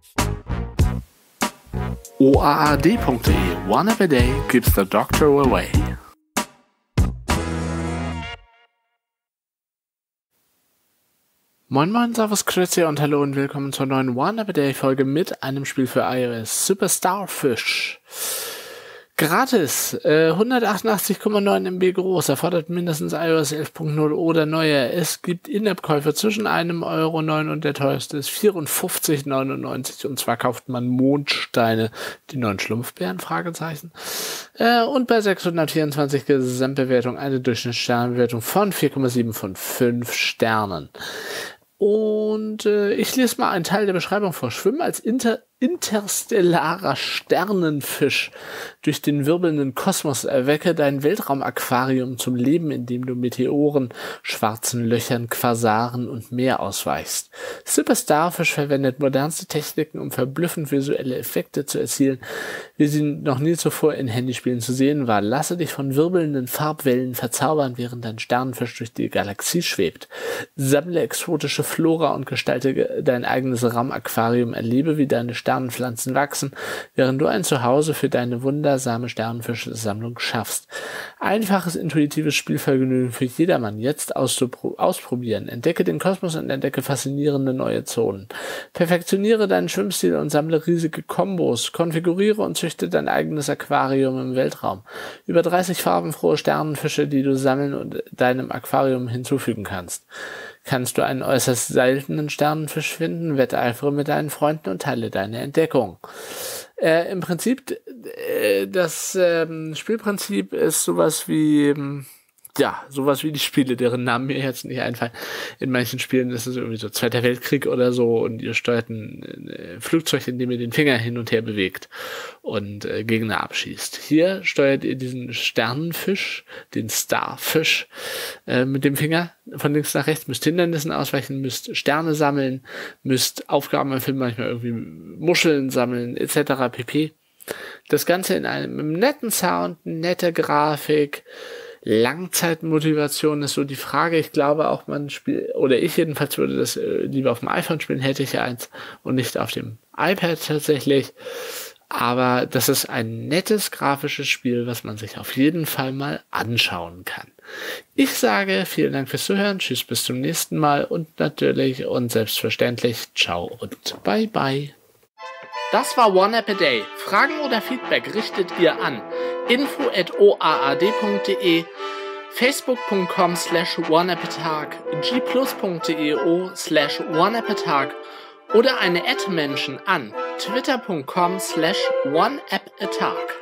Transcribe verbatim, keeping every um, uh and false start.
O A A D punkt de. One app a day keeps the doctor away. Moin moin, servus, grüezi und hallo und willkommen zur neuen One App a Day Folge mit einem Spiel für iOS. Super Starfish. Gratis, äh, hundertachtundachtzig Komma neun Megabyte groß, erfordert mindestens iOS elf Punkt null oder neuer. Es gibt In-App-Käufe zwischen einem Euro neun und der teuerste ist vierundfünfzig neunundneunzig, und zwar kauft man Mondsteine, die neuen Schlumpfbären, Fragezeichen. Äh, und bei sechshundertvierundzwanzig Gesamtbewertung eine Durchschnittssternbewertung von vier Komma sieben von fünf Sternen. Und äh, ich lese mal einen Teil der Beschreibung vor. Schwimmen als inter interstellarer Sternenfisch durch den wirbelnden Kosmos, erwecke dein Weltraumaquarium zum Leben, indem du Meteoren, schwarzen Löchern, Quasaren und mehr ausweichst. Super Starfish verwendet modernste Techniken, um verblüffend visuelle Effekte zu erzielen, wie sie noch nie zuvor in Handyspielen zu sehen war. Lasse dich von wirbelnden Farbwellen verzaubern, während dein Sternenfisch durch die Galaxie schwebt. Sammle exotische Flora und gestalte dein eigenes Raumaquarium. Erlebe, wie deine Sternenpflanzen wachsen, während du ein Zuhause für deine wundersame Sternenfischsammlung schaffst. Einfaches, intuitives Spielvergnügen für jedermann, jetzt ausprobieren. Entdecke den Kosmos und entdecke faszinierende neue Zonen. Perfektioniere deinen Schwimmstil und sammle riesige Kombos. Konfiguriere und züchte dein eigenes Aquarium im Weltraum. Über dreißig farbenfrohe Sternenfische, die du sammeln und deinem Aquarium hinzufügen kannst. Kannst du einen äußerst seltenen Sternenfisch finden? Wetteifere mit deinen Freunden und teile deine Entdeckung. Äh, Im Prinzip, äh, das ähm, Spielprinzip ist sowas wie, ähm, ja, sowas wie die Spiele, deren Namen mir jetzt nicht einfallen. In manchen Spielen ist es irgendwie so Zweiter Weltkrieg oder so, und ihr steuert ein, ein Flugzeug, in dem ihr den Finger hin und her bewegt und äh, Gegner abschießt. Hier steuert ihr diesen Sternenfisch, den Starfish, äh, mit dem Finger von links nach rechts, müsst Hindernissen ausweichen, müsst Sterne sammeln, müsst Aufgaben erfüllen, manchmal irgendwie Muscheln sammeln, et cetera pp. Das Ganze in einem netten Sound, nette Grafik. Langzeitmotivation ist so die Frage. Ich glaube auch, man spielt, oder ich jedenfalls würde das äh, lieber auf dem iPhone spielen, hätte ich ja eins, und nicht auf dem iPad tatsächlich. Aber das ist ein nettes grafisches Spiel, was man sich auf jeden Fall mal anschauen kann. Ich sage vielen Dank fürs Zuhören, tschüss, bis zum nächsten Mal und natürlich und selbstverständlich ciao und bye bye. Das war One App a Day. Fragen oder Feedback richtet ihr an info at o a a d punkt de, facebook punkt com slash one app a tag, g plus punkt de slash one app a tag oder eine Ad-Menschen an twitter punkt com slash one app a tag.